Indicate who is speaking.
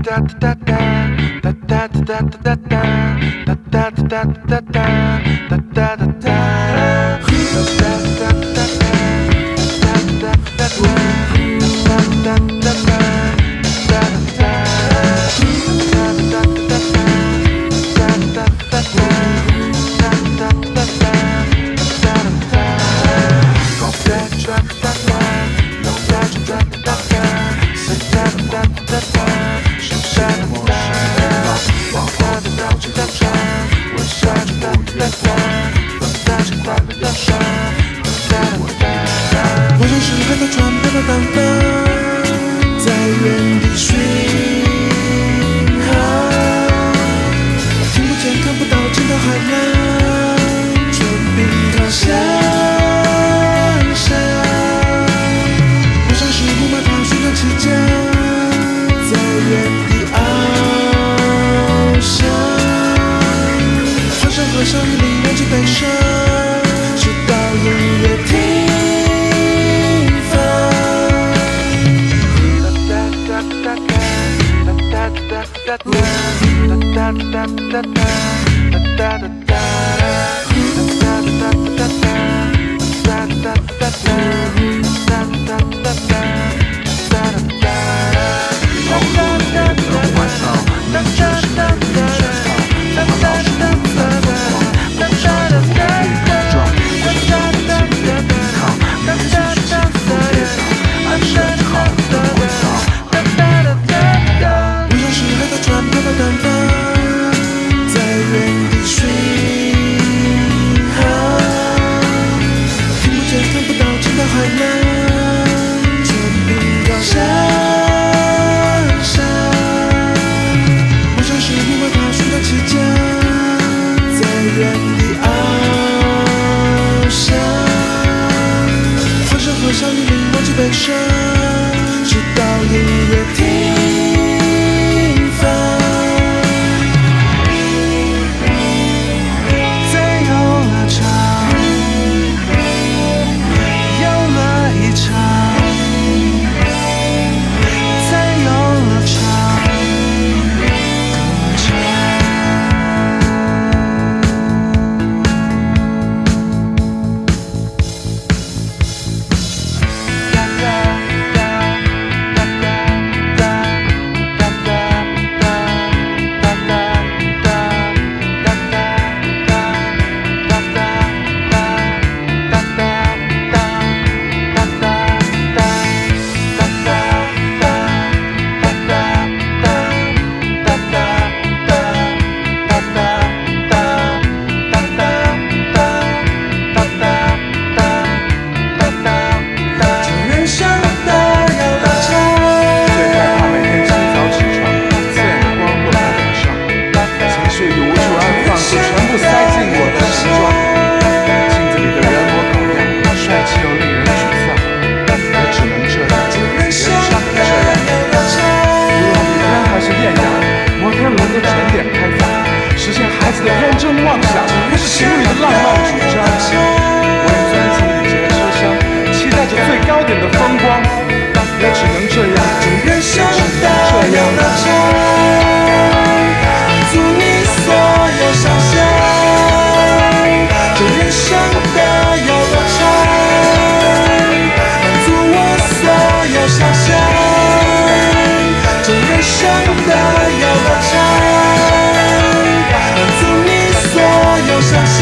Speaker 1: 我像是海盗船飘飘荡荡，在原地巡航，听不见看不到见到海浪，船柄靠向上。我像是木马逃旋转起降，在原地翱翔，船上和小雨里忘记悲伤，直到音乐停。小雨里忘记悲伤，直到音乐停放。在游乐场，游了一场，在游乐场歌唱。
Speaker 2: 天真妄想，不是情侣的浪漫主张。我也钻进你这个车厢，期待着最高点的风光，也只能这样，
Speaker 1: 这人生的游乐场，满足你所有想象。这人生的游乐场，满足我所有想象。这人生的游乐场。想象。